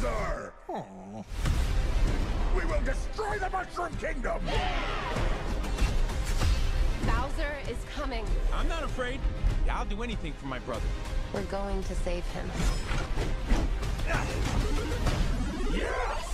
Bowser! Aw. We will destroy the Mushroom Kingdom! Bowser is coming. I'm not afraid. I'll do anything for my brother. We're going to save him. Yes!